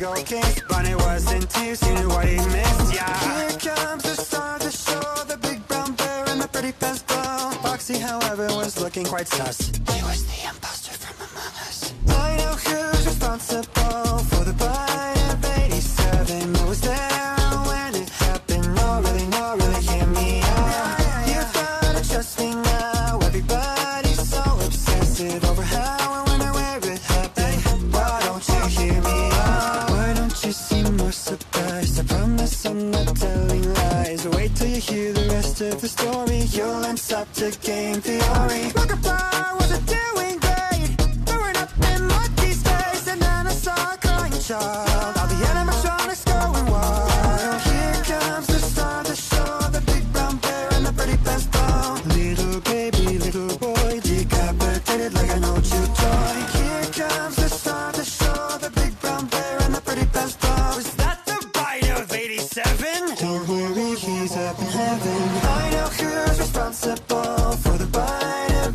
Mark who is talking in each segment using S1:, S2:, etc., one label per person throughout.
S1: gold case, but it wasn't tears, you knew what he missed, yeah. Here comes the star to show, the big brown bear and the pretty pesto. Foxy, however, was looking quite sus. He was the imposter from Among Us. I know who's responsible for the bite of 87. I was there when it happened. No, really, hear me out. You gotta trust me now. Everybody's so obsessive over how and when and where it happened. Why don't you hear me out? Why don't you seem more surprised? I promise I'm not telling lies. Wait till you hear the rest of the story. You'll end up to game theory. Markiplier wasn't doing great, throwing up in Lucky's face, and then I saw a crying child. All the animatronics going wild. Here comes the star to show, the big brown bear and the pretty pesto. Little baby, little boy, decapitated like an old chew toy. Here comes the star to show, the big brown bear and the pretty pesto. Is that the bite of 87? Don't worry, he's up in heaven. I know who's responsible for the bite of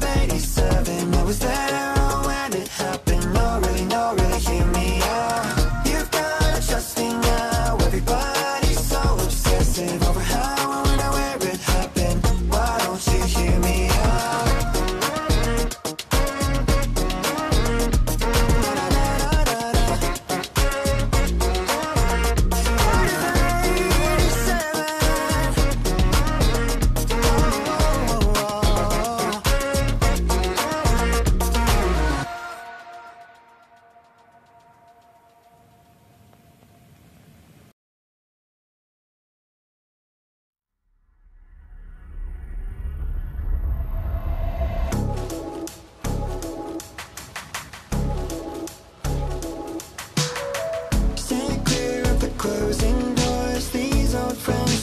S1: 87. I was there when it happened. No, really, hear me out. You've gotta trust me now. Everybody's so obsessive over how and when and where it happened. Why don't you hear me out? Stay clear of the closing doors. These old friends